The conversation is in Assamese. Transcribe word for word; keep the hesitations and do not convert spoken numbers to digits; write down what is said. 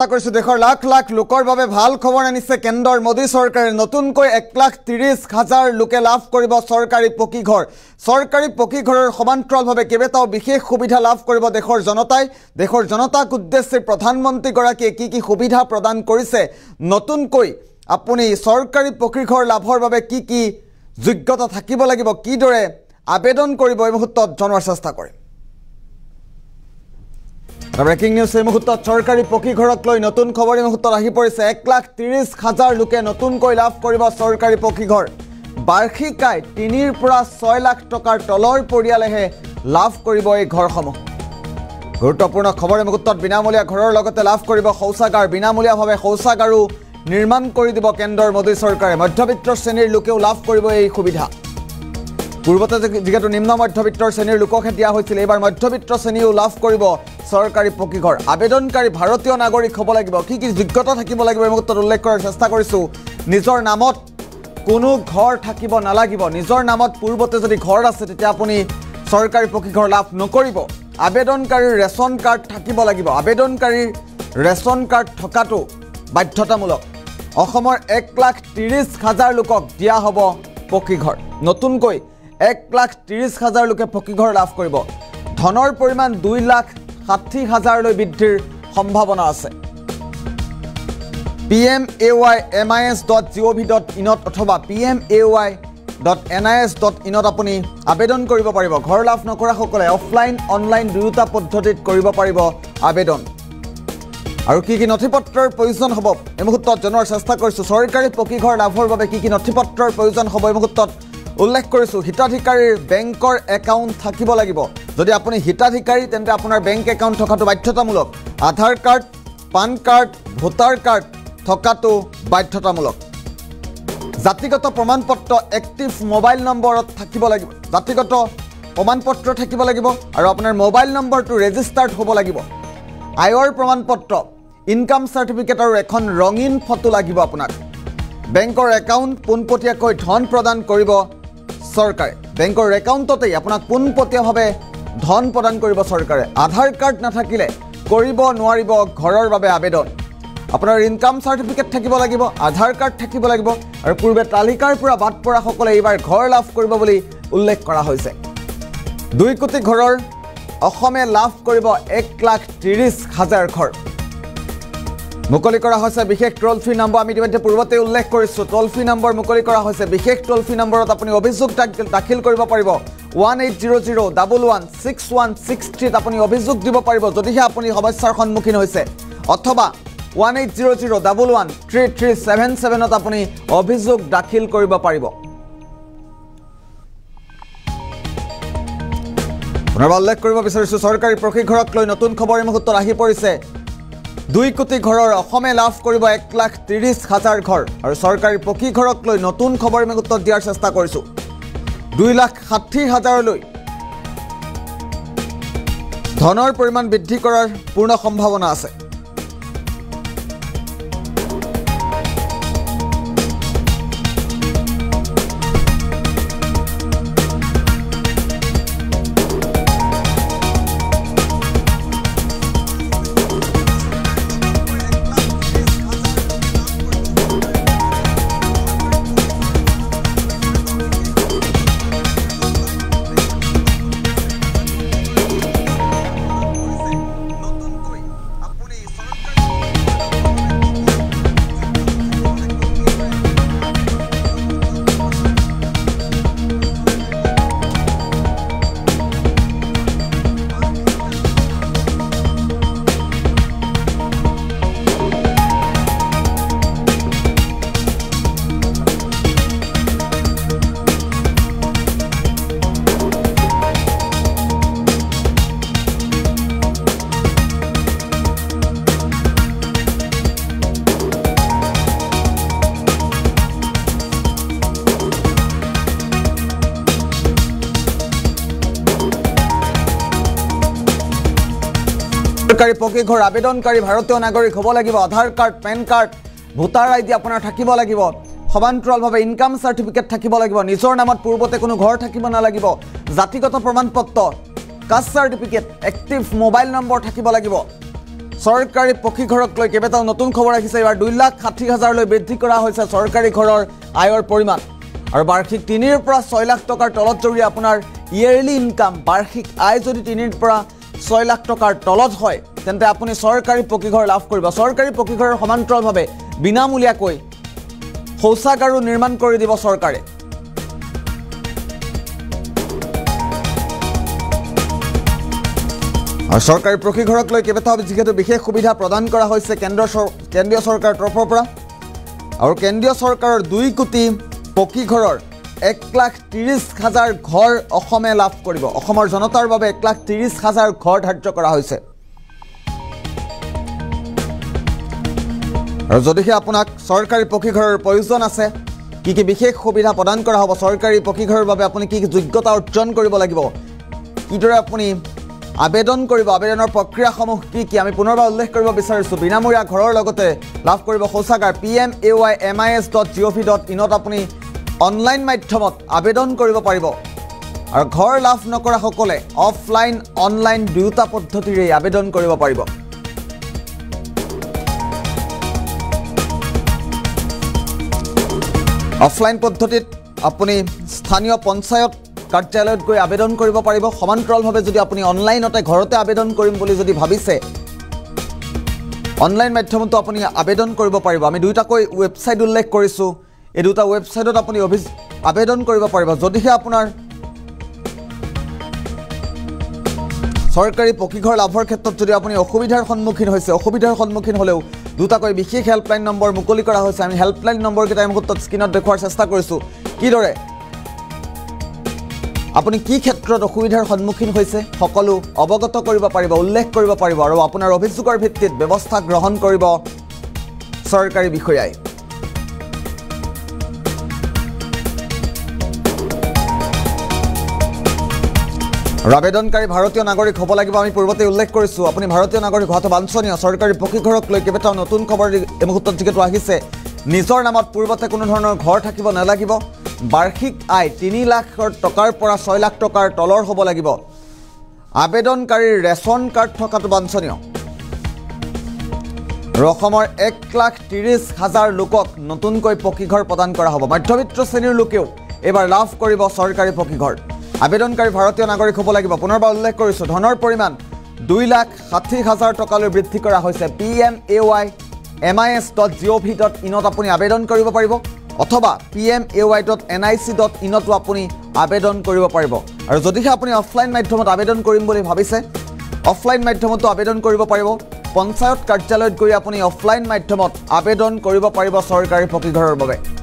কৰিছো দেশৰ লাখ লাখ লোকৰ বাবে ভাল খবৰ আনিছে কেন্দ্ৰৰ মোদী চৰকাৰে নতুনকৈ এক লাখ ত্ৰিশ হাজাৰ লোকে লাভ কৰিব চৰকাৰী পকী ঘৰ চৰকাৰী পকী ঘৰৰ সমান্তৰালভাৱে কেবেটাও বিশেষ সুবিধা লাভ কৰিব দেশৰ জনতাই দেশৰ জনতাক উদ্দেশ্যে প্ৰধানমন্ত্ৰী গৰাকীয়ে কি কি সুবিধা প্ৰদান কৰিছে নতুনকৈ আপুনি চৰকাৰী পকী ঘৰ লাভৰ বাবে কি কি যোগ্যতা থাকিব লাগিব কি দৰে আবেদন কৰিব এই মুহূৰ্তত জনোৱাৰ চেষ্টা কৰিম ব্ৰেকিং নিউজ এই মুহূৰ্তত চৰকাৰী পকী ঘৰক লৈ নতুন খবৰ এই মুহূৰ্তত আহি পৰিছে এক লাখ ত্ৰিশ হাজাৰ লোকে নতুনকৈ লাভ কৰিব চৰকাৰী পকী ঘৰ বাৰ্ষিক আয় তিনিৰ পৰা ছয় লাখ টকাৰ তলৰ পৰিয়ালেহে লাভ কৰিব এই ঘৰসমূহ গুৰুত্বপূৰ্ণ খবৰ এই মুহূৰ্তত বিনামূলীয়া ঘৰৰ লগতে লাভ কৰিব শৌচাগাৰ বিনামূলীয়াভাৱে শৌচাগাৰো নিৰ্মাণ কৰি দিব কেন্দ্ৰৰ মোদী চৰকাৰে মধ্যবিত্ত শ্ৰেণীৰ লোকেও লাভ কৰিব এই সুবিধা পূৰ্বতে যেহেতু নিম্ন মধ্যবিত্তৰ শ্ৰেণীৰ লোককহে দিয়া হৈছিল এইবাৰ মধ্যবিত্ত শ্ৰেণীও লাভ কৰিব চৰকাৰী পকী ঘৰ আবেদনকাৰী ভাৰতীয় নাগৰিক হ'ব লাগিব কি কি যোগ্যতা থাকিব লাগিব এই মুহূৰ্তত উল্লেখ কৰাৰ চেষ্টা কৰিছোঁ নিজৰ নামত কোনো ঘৰ থাকিব নালাগিব নিজৰ নামত পূৰ্বতে যদি ঘৰ আছে তেতিয়া আপুনি চৰকাৰী পকী ঘৰ লাভ নকৰিব আবেদনকাৰীৰ ৰেচন কাৰ্ড থাকিব লাগিব আবেদনকাৰীৰ ৰেচন কাৰ্ড থকাটো বাধ্যতামূলক অসমৰ এক লাখ ত্ৰিশ হাজাৰ লোকক দিয়া হ'ব পকী ঘৰ নতুনকৈ এক লাখ ত্ৰিশ হাজাৰ লোকে পকী ঘৰ লাভ কৰিব ধনৰ পৰিমাণ দুই লাখ ষাঠি হাজাৰলৈ বৃদ্ধিৰ সম্ভাৱনা আছে P M A Y M I S dot G O' V dot ইনত অথবা P M A Y dot N I S dot ইনত আপুনি আবেদন কৰিব পাৰিব ঘৰ লাভ নকৰাসকলে অফলাইন অনলাইন দুয়োটা পদ্ধতিত কৰিব পাৰিব আবেদন আৰু কি কি নথিপত্ৰৰ প্ৰয়োজন হ'ব এই মুহূৰ্তত জনোৱাৰ চেষ্টা কৰিছোঁ চৰকাৰী পকী ঘৰ লাভৰ বাবে কি কি নথিপত্ৰৰ প্ৰয়োজন হ'ব এই মুহূৰ্তত উল্লেখ কৰিছোঁ হিতাধিকাৰীৰ বেংকৰ একাউণ্ট থাকিব লাগিব যদি আপুনি হিতাধিকাৰী তেন্তে আপোনাৰ বেংক একাউণ্ট থকাটো বাধ্যতামূলক Aadhaar card PAN card voter card থকাটো বাধ্যতামূলক জাতিগত প্ৰমাণপত্ৰ এক্টিভ মোবাইল নম্বৰত থাকিব লাগিব জাতিগত প্ৰমাণপত্ৰ থাকিব লাগিব আৰু আপোনাৰ মোবাইল নম্বৰটো ৰেজিষ্টাৰ্ড হ'ব লাগিব আয়ৰ প্ৰমাণপত্ৰ ইনকাম চাৰ্টিফিকেট আৰু এখন ৰঙীন ফটো লাগিব আপোনাক বেংকৰ একাউণ্ট পোনপটীয়াকৈ ধন প্ৰদান কৰিব চৰকাৰে বেংকৰ একাউণ্টতেই আপোনাক পোনপটীয়াভাৱে ধন প্ৰদান কৰিব চৰকাৰে আধাৰ কাৰ্ড নাথাকিলে কৰিব নোৱাৰিব ঘৰৰ বাবে আবেদন আপোনাৰ ইনকাম চাৰ্টিফিকেট থাকিব লাগিব আধাৰ কাৰ্ড থাকিব লাগিব আৰু পূৰ্বে তালিকাৰ পৰা বাদ পৰাসকলে এইবাৰ ঘৰ লাভ কৰিব বুলি উল্লেখ কৰা হৈছে দুই কোটি ঘৰৰ অসমে লাভ কৰিব এক লাখ ত্ৰিশ হাজাৰ ঘৰ মুকলি কৰা হৈছে বিশেষ টোল ফ্ৰী নম্বৰ আমি ইতিমধ্যে পূৰ্বতে উল্লেখ কৰিছোঁ টোল ফ্ৰী নম্বৰ মুকলি কৰা হৈছে বিশেষ টোল ফ্ৰী নম্বৰত আপুনি অভিযোগ দাখিল কৰিব পাৰিব one eight zero' zero' double one six one six থ্ৰীত আপুনি অভিযোগ দিব পাৰিব যদিহে আপুনি সমস্যাৰ সন্মুখীন হৈছে অথবা one eight zero' zero' double one three three seven ছেভেনত আপুনি অভিযোগ দাখিল কৰিব পাৰিব পুনৰবাৰ উল্লেখ কৰিব বিচাৰিছোঁ চৰকাৰী পকী ঘৰক লৈ নতুন খবৰ এই মুহূৰ্তত আহি পৰিছে দুই কোটি ঘৰৰ অসমে লাভ কৰিব এক লাখ ত্ৰিশ হাজাৰ ঘৰ আৰু চৰকাৰী পকী ঘৰক লৈ নতুন খবৰ এই মুহূৰ্তত দিয়াৰ চেষ্টা কৰিছোঁ দুই লাখ ষাঠি হাজাৰলৈ ধনৰ পৰিমাণ বৃদ্ধি কৰাৰ পূৰ্ণ সম্ভাৱনা আছে চৰকাৰী পকী ঘৰ আবেদনকাৰী ভাৰতীয় নাগৰিক হ'ব লাগিব Aadhaar card PAN card voter I D আপোনাৰ থাকিব লাগিব সমান্তৰালভাৱে ইনকাম চাৰ্টিফিকেট থাকিব লাগিব নিজৰ নামত পূৰ্বতে কোনো ঘৰ থাকিব নালাগিব জাতিগত প্ৰমাণপত্ৰ caste certificate active mobile number থাকিব লাগিব চৰকাৰী পকী ঘৰক লৈ কেইবাটাও নতুন খবৰ আহিছে। এবাৰ দুই লাখ ষাঠি হাজাৰলৈ বৃদ্ধি কৰা হৈছে চৰকাৰী ঘৰৰ আয়ৰ পৰিমাণ। আৰু বাৰ্ষিক তিনিৰ পৰা ছয় লাখ টকাৰ তলত যদি আপোনাৰ ইয়েৰলি ইনকাম বাৰ্ষিক আয় যদি তিনিৰ পৰা ছয় লাখ টকাৰ তলত হয় তেন্তে আপুনি চৰকাৰী পকী ঘৰ লাভ কৰিব। চৰকাৰী পকী ঘৰৰ সমান্তৰালভাৱে বিনামূলীয়াকৈ শৌচাগাৰো নিৰ্মাণ কৰি দিব চৰকাৰে। আৰু চৰকাৰী পকী ঘৰক লৈ কেইবাটাও যিহেতু বিশেষ সুবিধা প্ৰদান কৰা হৈছে কেন্দ্ৰ কেন্দ্ৰীয় চৰকাৰৰ তৰফৰ পৰা। আৰু কেন্দ্ৰীয় চৰকাৰৰ দুই কোটি পকী ঘৰৰ এক লাখ ত্ৰিছ হাজাৰ ঘৰ অসমে লাভ কৰিব। অসমৰ জনতাৰ বাবে এক লাখ ত্ৰিছ হাজাৰ ঘৰ ধাৰ্য কৰা হৈছে। আৰু যদিহে আপোনাক চৰকাৰী পকী ঘৰৰ প্ৰয়োজন আছে, কি কি বিশেষ সুবিধা প্ৰদান কৰা হ'ব, চৰকাৰী পকী ঘৰৰ বাবে আপুনি কি কি যোগ্যতা অৰ্জন কৰিব লাগিব, কিদৰে আপুনি আবেদন কৰিব, আবেদনৰ প্ৰক্ৰিয়াসমূহ কি কি আমি পুনৰবাৰ উল্লেখ কৰিব বিচাৰিছোঁ। বিনামূলীয়া ঘৰৰ লগতে লাভ কৰিব শৌচাগাৰ। P M A Y M I S dot G O' V dot ইনত আপুনি অনলাইন মাধ্যমত আবেদন কৰিব পাৰিব। আৰু ঘৰ লাভ নকৰাসকলে অফলাইন অনলাইন দুয়োটা পদ্ধতিৰে আবেদন কৰিব পাৰিব। অফলাইন পদ্ধতিত আপুনি স্থানীয় পঞ্চায়ত কাৰ্যালয়ত গৈ আবেদন কৰিব পাৰিব। সমান্তৰালভাৱে যদি আপুনি অনলাইনতে ঘৰতে আবেদন কৰিম বুলি যদি ভাবিছে অনলাইন মাধ্যমতো আপুনি আবেদন কৰিব পাৰিব। আমি দুইটাকৈ ৱেবছাইট উল্লেখ কৰিছোঁ। এই দুটা ৱেবছাইটত আপুনি অভি আবেদন কৰিব পাৰিব। যদিহে আপোনাৰ চৰকাৰী পকী ঘৰ লাভৰ ক্ষেত্ৰত যদি আপুনি অসুবিধাৰ সন্মুখীন হৈছে, অসুবিধাৰ সন্মুখীন হ'লেও দুটাকৈ বিশেষ হেল্পলাইন নম্বৰ মুকলি কৰা হৈছে। আমি হেল্পলাইন নম্বৰকেইটা এই মুহূৰ্তত স্ক্ৰীণত দেখুৱাৰ চেষ্টা কৰিছোঁ। কিদৰে আপুনি কি ক্ষেত্ৰত অসুবিধাৰ সন্মুখীন হৈছে সকলো অৱগত কৰিব পাৰিব, উল্লেখ কৰিব পাৰিব। আৰু আপোনাৰ অভিযোগৰ ভিত্তিত ব্যৱস্থা গ্ৰহণ কৰিব চৰকাৰী বিষয়াই। আৰু আবেদনকাৰী ভাৰতীয় নাগৰিক হ'ব লাগিব। আমি পূৰ্বতে উল্লেখ কৰিছোঁ আপুনি ভাৰতীয় নাগৰিক হোৱাটো বাঞ্ছনীয়। চৰকাৰী পকী ঘৰক লৈ কেইবাটাও নতুন খবৰ এই মুহূৰ্তত যিহেতু আহিছে। নিজৰ নামত পূৰ্বতে কোনো ধৰণৰ ঘৰ থাকিব নালাগিব। বাৰ্ষিক আয় তিনি লাখ টকাৰ পৰা ছয় লাখ টকাৰ তলৰ হ'ব লাগিব। আবেদনকাৰীৰ ৰেচন কাৰ্ড থকাটো বাঞ্ছনীয়। আৰু অসমৰ এক লাখ ত্ৰিছ হাজাৰ লোকক নতুনকৈ পকী ঘৰ প্ৰদান কৰা হ'ব। মধ্যবিত্ত শ্ৰেণীৰ লোকেও এইবাৰ লাভ কৰিব চৰকাৰী পকী ঘৰ। আবেদনকাৰী ভাৰতীয় নাগৰিক হ'ব লাগিব। পুনৰবাৰ উল্লেখ কৰিছোঁ ধনৰ পৰিমাণ দুই লাখ ষাঠি হাজাৰ টকালৈ বৃদ্ধি কৰা হৈছে। P M A Y M I S dot G O' V dot ইনত আপুনি আবেদন কৰিব পাৰিব অথবা P M A Y dot N I C dot ইনতো আপুনি আবেদন কৰিব পাৰিব। আৰু যদিহে আপুনি অফলাইন মাধ্যমত আবেদন কৰিম বুলি ভাবিছে অফলাইন মাধ্যমতো আবেদন কৰিব পাৰিব। পঞ্চায়ত কাৰ্যালয়ত গৈ আপুনি অফলাইন মাধ্যমত আবেদন কৰিব পাৰিব চৰকাৰী পকী ঘৰৰ বাবে।